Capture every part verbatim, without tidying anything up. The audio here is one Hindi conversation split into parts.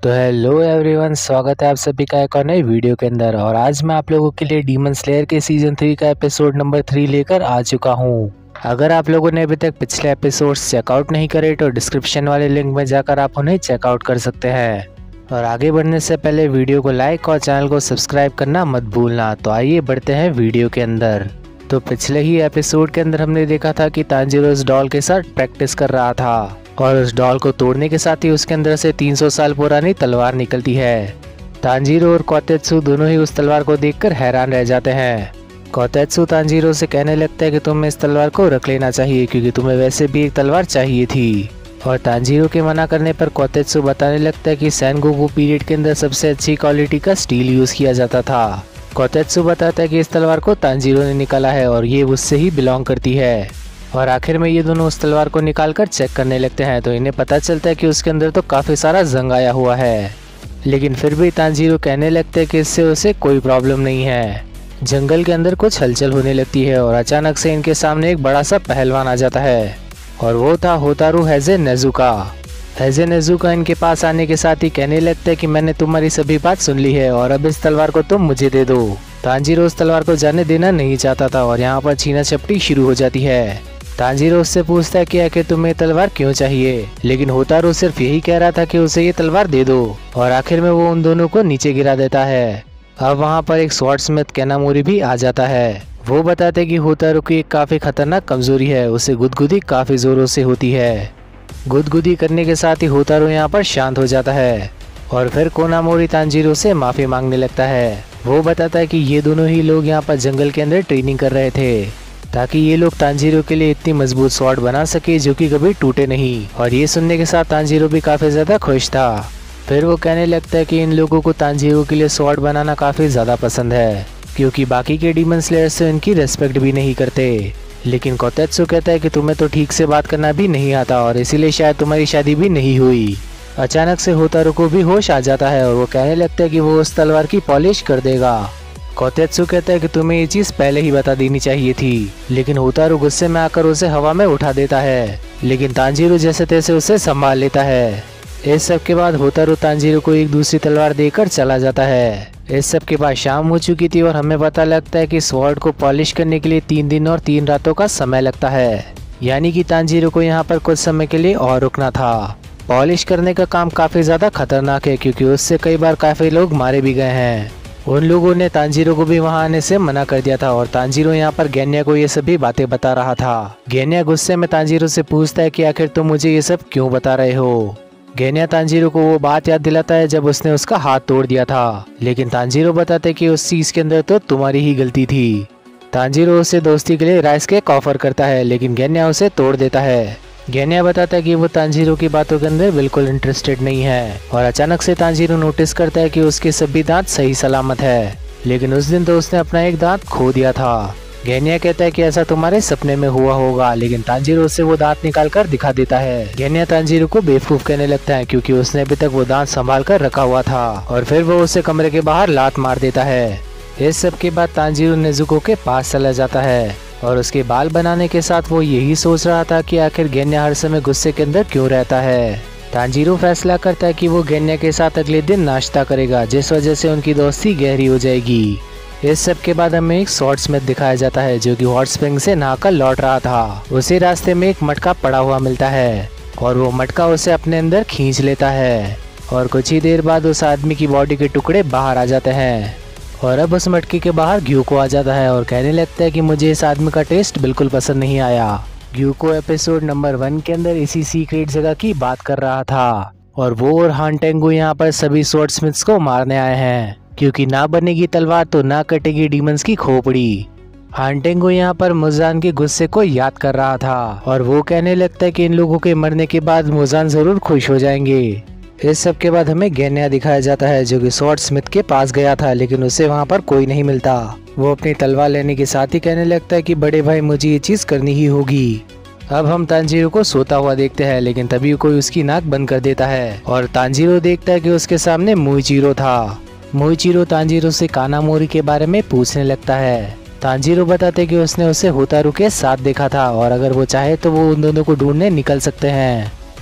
तो हेलो एवरीवन, स्वागत है आप सभी का एक और नई वीडियो के अंदर। और आज मैं आप लोगों के लिए डीमन स्लेयर के सीजन थ्री का एपिसोड नंबर थ्री लेकर आ चुका हूँ। अगर आप लोगों ने अभी तक पिछले एपिसोड्स चेकआउट नहीं करे तो डिस्क्रिप्शन वाले लिंक में जाकर आप उन्हें चेकआउट कर सकते हैं। और आगे बढ़ने से पहले वीडियो को लाइक और चैनल को सब्सक्राइब करना मत भूलना। तो आइए बढ़ते हैं वीडियो के अंदर। तो पिछले ही एपिसोड के अंदर हमने देखा था कि तांजीरो उस डॉल के साथ प्रैक्टिस कर रहा था और उस डॉल को तोड़ने के साथ ही उसके अंदर से तीन सौ साल पुरानी तलवार निकलती है। तांजीरो और कोतेत्सु दोनों ही उस तलवार को देखकर हैरान रह जाते हैं। कोतेत्सु तांजीरो से कहने लगता है कि तुम्हें इस तलवार को रख लेना चाहिए क्योंकि तुम्हें वैसे भी एक तलवार चाहिए थी। और तांजीरो के मना करने पर कोतेत्सु बताने लगता है कि सेनगोकू पीरियड के अंदर सबसे अच्छी क्वालिटी का स्टील यूज किया जाता था। कोतेत्सु बताता है कि इस तलवार को तांजीरो ने निकाला है और ये उससे ही बिलोंग करती है। और आखिर में ये दोनों उस तलवार को निकालकर चेक करने लगते हैं तो इन्हें पता चलता है कि उसके अंदर तो काफ़ी सारा जंग आया हुआ है। लेकिन फिर भी तांजीरो कहने लगते हैं कि इससे उसे कोई प्रॉब्लम नहीं है। जंगल के अंदर कुछ हलचल होने लगती है और अचानक से इनके सामने एक बड़ा सा पहलवान आ जाता है और वो था होतारू हैजे नेजुका। हैजे नेजुका इनके पास आने के साथ ही कहने लगते हैं कि मैंने तुम्हारी सभी बात सुन ली है और अब इस तलवार को तुम मुझे दे दो। तांजीरो उस तलवार को जाने देना नहीं चाहता था और यहाँ पर छीना झपटी शुरू हो जाती है। तांजीरो उससे पूछता है कि आखिर तुम्हें तलवार क्यों चाहिए, लेकिन होतारू सिर्फ यही कह रहा था कि उसे ये तलवार दे दो। और आखिर में वो उन दोनों को नीचे गिरा देता है। अब वहाँ पर एक स्वॉर्डस्मिथ कैनामोरी भी आ जाता है। वो बताते कि होतारू की एक काफी खतरनाक कमजोरी है, उसे गुदगुदी काफी जोरों से होती है। गुदगुदी करने के साथ ही होतारू यहाँ पर शांत हो जाता है और फिर कोनामोरी तांजीरो से माफी मांगने लगता है। वो बताता है कि ये दोनों ही लोग यहाँ पर जंगल के अंदर ट्रेनिंग कर रहे थे ताकि ये लोग तांजीरो के लिए इतनी मजबूत स्वॉर्ड बना सके जो कि कभी टूटे नहीं। और ये सुनने के साथ तांजीरो भी काफी ज्यादा खुश था। फिर वो कहने लगता है कि इन लोगों को तांजीरो के लिए स्वॉर्ड बनाना काफी ज्यादा पसंद है क्योंकि बाकी के डीमन स्लेयर्स से इनकी रेस्पेक्ट भी नहीं करते। लेकिन कोतेत्सु कहता है कि तुम्हें तो ठीक से बात करना भी नहीं आता और इसीलिए शायद तुम्हारी शादी भी नहीं हुई। अचानक से होतारू को भी होश आ जाता है और वो कहने लगता है कि वो उस तलवार की पॉलिश कर देगा। कोतेत्सु कहता है कि तुम्हें ये चीज पहले ही बता देनी चाहिए थी, लेकिन होतारू गुस्से में आकर उसे हवा में उठा देता है। लेकिन तांजीरो जैसे तैसे उसे संभाल लेता है। इस सब के बाद होतारू तांजीरो को एक दूसरी तलवार देकर चला जाता है। इस सब के बाद शाम हो चुकी थी और हमें पता लगता है कि स्वॉर्ड को पॉलिश करने के लिए तीन दिन और तीन रातों का समय लगता है, यानी कि तांजीरो को यहाँ पर कुछ समय के लिए और रुकना था। पॉलिश करने का काम काफी ज्यादा खतरनाक है क्योंकि उससे कई बार काफी लोग मारे भी गए हैं। उन लोगों ने तांजीरो को भी वहां आने से मना कर दिया था और तांजीरो यहाँ पर गेन्या को ये सभी बातें बता रहा था। गेन्या गुस्से में तांजीरो से पूछता है कि आखिर तुम मुझे ये सब क्यों बता रहे हो। गेन्या तांजीरो को वो बात याद दिलाता है जब उसने उसका हाथ तोड़ दिया था, लेकिन तांजीरो बताते कि उस चीज के अंदर तो तुम्हारी ही गलती थी। तांजीरो उसे दोस्ती के लिए राइस केक ऑफर करता है, लेकिन गेन्या उसे तोड़ देता है। गेन्या बताता है कि वो तांजीरो की बातों के अंदर बिल्कुल इंटरेस्टेड नहीं है। और अचानक से तांजीरो नोटिस करता है कि उसके सभी दांत सही सलामत है, लेकिन उस दिन तो उसने अपना एक दांत खो दिया था। गेन्या कहता है कि ऐसा तुम्हारे सपने में हुआ होगा, लेकिन तांजीरो उससे वो दांत निकाल कर दिखा देता है। गेन्या तांजीरो को बेवकूफ कहने लगता है क्योंकि उसने अभी तक वो दांत संभाल कर रखा हुआ था और फिर वो उसे कमरे के बाहर लात मार देता है। इस सब के बाद तांजीरो नेजुको के पास चला जाता है और उसके बाल बनाने के साथ वो यही सोच रहा था कि आखिर गेन्या हर समय गुस्से के अंदर क्यों रहता है। तांजीरो फैसला करता है कि वो गेन्या के साथ अगले दिन नाश्ता करेगा, जिस वजह से उनकी दोस्ती गहरी हो जाएगी। इस सब के बाद हमें एक स्वॉर्डस्मिथ दिखाया जाता है जो कि हॉट स्प्रिंग से नहाकर लौट रहा था। उसी रास्ते में एक मटका पड़ा हुआ मिलता है और वो मटका उसे अपने अंदर खींच लेता है और कुछ ही देर बाद उस आदमी की बॉडी के टुकड़े बाहर आ जाते हैं। और अब उस मटके के बाहर ग्यूको आ जाता है और कहने लगता है कि मुझे इस आदमी का टेस्ट बिल्कुल पसंद नहीं आया। ग्यूको एपिसोड नंबर वन के अंदर इसी सीक्रेट जगह की बात कर रहा था और वो और हानटेंगू यहाँ पर सभी स्वॉर्डस्मिथ्स को मारने आए हैं क्योंकि ना बनेगी तलवार तो ना कटेगी डीमंस की खोपड़ी। हानटेंगू यहाँ पर मुजान के गुस्से को याद कर रहा था और वो कहने लगता है कि इन लोगों के मरने के बाद मुजान जरूर खुश हो जाएंगे। इस सब के बाद हमें गेन्या दिखाया जाता है जो कि स्वॉर्डस्मिथ के पास गया था, लेकिन उसे वहाँ पर कोई नहीं मिलता। वो अपनी तलवार लेने के साथ ही कहने लगता है कि बड़े भाई मुझे ये चीज करनी ही होगी। अब हम तांजीरो को सोता हुआ देखते हैं, लेकिन तभी कोई उसकी नाक बंद कर देता है और तांजीरो देखता है कि उसके सामने मोइचिरो था। मोइचिरो तांजीरो से कानामोरी के बारे में पूछने लगता है। तांजीरो बताते कि उसने उसे होतारू के साथ देखा था और अगर वो चाहे तो वो उन दोनों को ढूंढने निकल सकते हैं।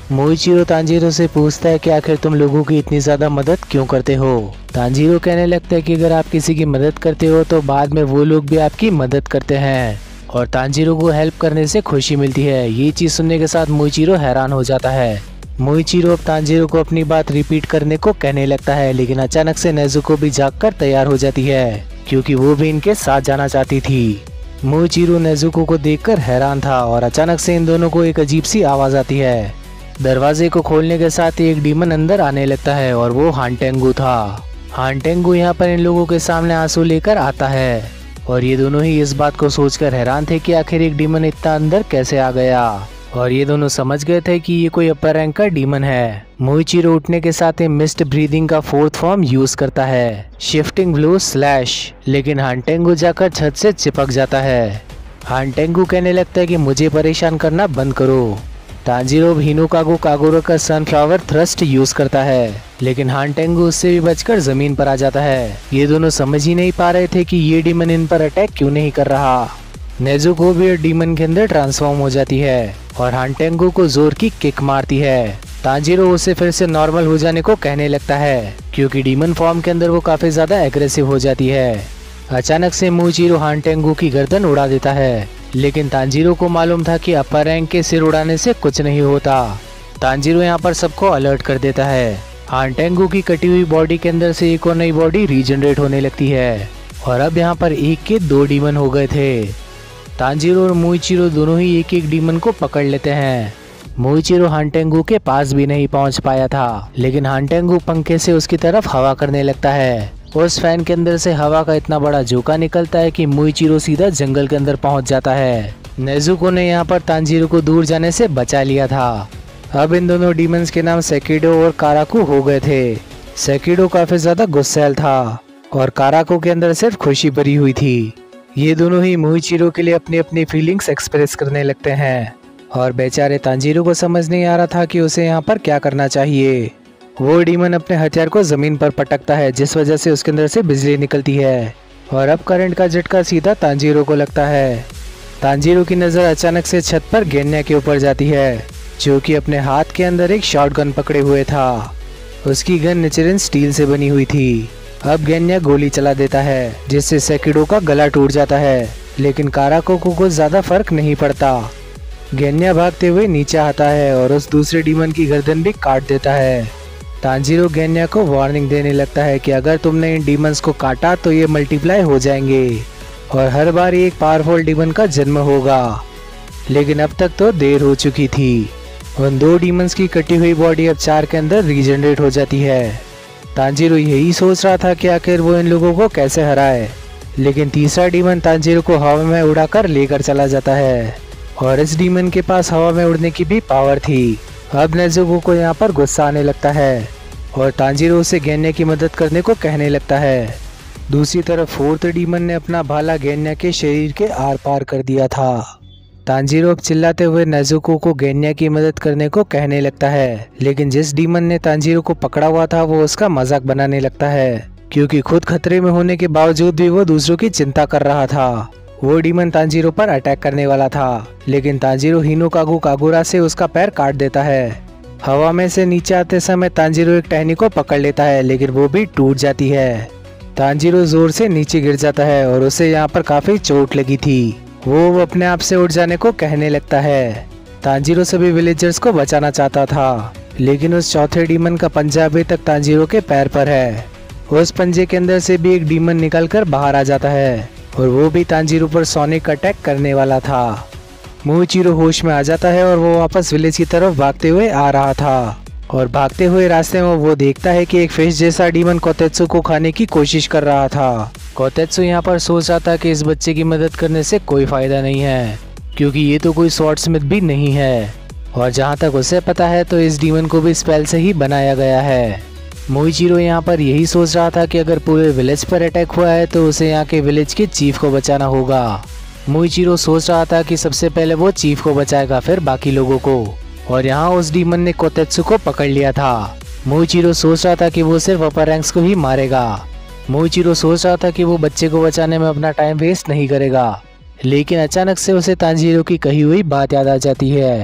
मोइचिरो तांजीरो से पूछता है कि आखिर तुम लोगों की इतनी ज्यादा मदद क्यों करते हो। तांजीरो कहने लगता है कि अगर आप किसी की मदद करते हो तो बाद में वो लोग भी आपकी मदद करते हैं और तांजीरो को हेल्प करने से खुशी मिलती है। ये चीज सुनने के साथ मोइचिरो हैरान हो जाता है। मोइचिरो अब तांजीरो को अपनी बात रिपीट करने को कहने लगता है, लेकिन अचानक से नेजुको भी जागकर तैयार हो जाती है क्योंकि वो भी इनके साथ जाना चाहती थी। मोइचिरो नेजुको को देखकर हैरान था और अचानक से इन दोनों को एक अजीब सी आवाज आती है। दरवाजे को खोलने के साथ ही एक डीमन अंदर आने लगता है और वो हानटेंगू था। हानटेंगू यहाँ पर इन लोगों के सामने आंसू लेकर आता है और ये दोनों ही इस बात को सोचकर हैरान थे कि आखिर एक डीमन इतना अंदर कैसे आ गया और ये दोनों समझ गए थे कि ये कोई अपर रैंक का डीमन है। मोइचिरो उठने के साथ ही मिस्ट ब्रीदिंग का फोर्थ फॉर्म यूज करता है, शिफ्टिंग ब्लू स्लैश, लेकिन हानटेंगू जाकर छत से चिपक जाता है। हानटेंगू कहने लगता है कि मुझे परेशान करना बंद करो। तांजीरो हिनोकागु कागोरो का सनफ्लावर थ्रस्ट यूज करता है, लेकिन हानटेंगू उससे भी बचकर जमीन पर आ जाता है। ये दोनों समझ ही नहीं पा रहे थे कि ये डीमन इन पर अटैक क्यों नहीं कर रहा। नेजुको भी डीमन के अंदर ट्रांसफॉर्म हो जाती है और हानटेंगू को जोर की किक मारती है। तांजीरो उसे फिर से नॉर्मल हो जाने को कहने लगता है क्योंकि डीमन फॉर्म के अंदर वो काफी ज्यादा एग्रेसिव हो जाती है। अचानक से मोइचिरो हानटेंगू की गर्दन उड़ा देता है, लेकिन तांजीरो को मालूम था कि अपर रैंक के सिर उड़ाने से कुछ नहीं होता। तांजीरो यहाँ पर सबको अलर्ट कर देता है। हानटेंगू की कटी हुई बॉडी के अंदर से एक और नई बॉडी रीजनरेट होने लगती है और अब यहाँ पर एक के दो डीमन हो गए थे। तांजीरो और मोइचिरो दोनों ही एक एक डीमन को पकड़ लेते हैं। मोइचिरो हानटेंगू के पास भी नहीं पहुंच पाया था, लेकिन हानटेंगू पंखे से उसकी तरफ हवा करने लगता है। उस फैन के अंदर से हवा का इतना बड़ा झोंका निकलता है कि मोइचिरो सीधा जंगल के अंदर पहुंच जाता है। नेजुको ने यहाँ पर तांजीरो को दूर जाने से बचा लिया था। अब इन दोनों डीमंस के नाम सेकिडो और काराकू हो गए थे। सेकिडो काफी ज्यादा गुस्सैल था और काराकू के अंदर सिर्फ खुशी भरी हुई थी। ये दोनों ही मोइचिरो के लिए अपनी अपनी फीलिंग्स एक्सप्रेस करने लगते हैं और बेचारे तांजीरो को समझ नहीं आ रहा था कि उसे यहाँ पर क्या करना चाहिए। वो डीमन अपने हथियार को जमीन पर पटकता है, जिस वजह से उसके अंदर से बिजली निकलती है और अब करंट का झटका सीधा तांजीरो को लगता है। तांजीरो की नजर अचानक से छत पर गेन्या के ऊपर जाती है, जो कि अपने हाथ के अंदर एक शॉटगन पकड़े हुए था। उसकी गन नेचुरल स्टील से बनी हुई थी। अब गेन्या गोली चला देता है, जिससे सेकिडो का गला टूट जाता है, लेकिन काराको को कुछ ज्यादा फर्क नहीं पड़ता। गेन्या भागते हुए नीचे आता है और उस दूसरे डीमन की गर्दन भी काट देता है। तांजीरो गेन्या को वार्निंग देने लगता है कि अगर तुमने इन डीमंस को काटा तो ये मल्टीप्लाई हो जाएंगे और हर बार एक पावरफुल डीमन का जन्म होगा। लेकिन अब तक तो देर हो चुकी थी। उन दो डीमंस की कटी हुई बॉडी अब चार के अंदर रीजनरेट हो जाती है। तांजीरो यही सोच रहा था कि आखिर वो इन लोगों को कैसे हराए, लेकिन तीसरा डीमन तांजीरो को हवा में उड़ाकर लेकर चला जाता है और इस डीमन के पास हवा में उड़ने की भी पावर थी। अब नेजुको को यहाँ पर गुस्सा आने लगता है और तांजीरो उसे गेन्या की मदद करने को कहने लगता है। दूसरी तरफ फोर्थ डीमन ने अपना भाला गेन्या के शरीर के आर पार कर दिया था। तांजीरो अब चिल्लाते हुए नेजुको को गेन्या की मदद करने को कहने लगता है, लेकिन जिस डीमन ने तांजीरो को पकड़ा हुआ था वो उसका मजाक बनाने लगता है, क्योंकि खुद खतरे में होने के बावजूद भी वो दूसरों की चिंता कर रहा था। वो डीमन तांजीरो पर अटैक करने वाला था, लेकिन तांजीरो हिनोकागु कागोरा से उसका पैर काट देता है। हवा में से नीचे आते समय तांजीरो एक टहनी को पकड़ लेता है, लेकिन वो भी टूट जाती है। तांजीरो जोर से नीचे गिर जाता है और उसे यहाँ पर काफी चोट लगी थी। वो अपने आप से उठ जाने को कहने लगता है। तांजीरो सभी विलेजर्स को बचाना चाहता था, लेकिन उस चौथे डीमन का पंजा अभी तक तांजीरो के पैर पर है। उस पंजे के अंदर से भी एक डीमन निकलकर बाहर आ जाता है और वो भी तांजीरो पर सोनिक अटैक करने वाला था। मोइचिरो होश में आ जाता है और वो वापस विलेज की तरफ भागते हुए आ रहा था और भागते हुए रास्ते में वो देखता है कि एक फिश जैसा डीमन कोतेत्सु को खाने की कोशिश कर रहा था। कोतेत्सु यहाँ पर सोच रहा था कि इस बच्चे की मदद करने से कोई फायदा नहीं है, क्योंकि ये तो कोई स्वॉर्ड स्मिथ भी नहीं है और जहाँ तक उसे पता है तो इस डीमन को भी स्पेल से ही बनाया गया है। मोइचिरो यहाँ पर यही सोच रहा था कि अगर पूरे विलेज पर अटैक हुआ है तो उसे यहाँ के विलेज के चीफ को बचाना होगा। मोइचिरो सोच रहा था कि सबसे पहले वो चीफ को बचाएगा, फिर बाकी लोगों को, और यहाँ उस डीमन ने कोतेत्सु को पकड़ लिया था। मोइचिरो सोच रहा था कि वो सिर्फ अपर रैंक्स को ही मारेगा। मोइचिरो सोच रहा था कि वो बच्चे को बचाने में अपना टाइम वेस्ट नहीं करेगा, लेकिन अचानक से उसे तांजीरो की कही हुई बात याद आ जाती है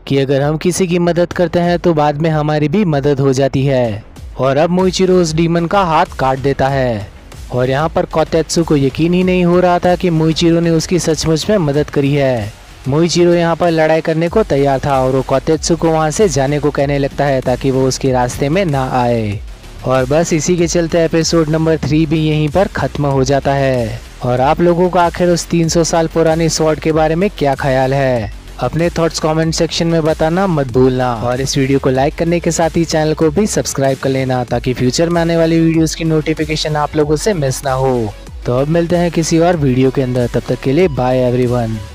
कि अगर हम किसी की मदद करते हैं तो बाद में हमारी भी मदद हो जाती है। और अब मोइचिरो उस डीमन का हाथ काट देता है और यहाँ पर कोतेत्सु को यकीन ही नहीं हो रहा था कि मोइचिरो ने उसकी सचमुच में मदद करी है। मोइचिरो यहाँ पर लड़ाई करने को तैयार था और वो कोतेत्सु को वहाँ से जाने को कहने लगता है ताकि वो उसके रास्ते में ना आए। और बस इसी के चलते एपिसोड नंबर थ्री भी यहीं पर खत्म हो जाता है। और आप लोगों का आखिर उस तीन सौ साल पुरानी स्वॉर्ड के बारे में क्या ख्याल है? अपने थॉट्स कमेंट सेक्शन में बताना मत भूलना और इस वीडियो को लाइक करने के साथ ही चैनल को भी सब्सक्राइब कर लेना ताकि फ्यूचर में आने वाली वीडियोस की नोटिफिकेशन आप लोगों से मिस ना हो। तो अब मिलते हैं किसी और वीडियो के अंदर, तब तक के लिए बाय एवरीवन।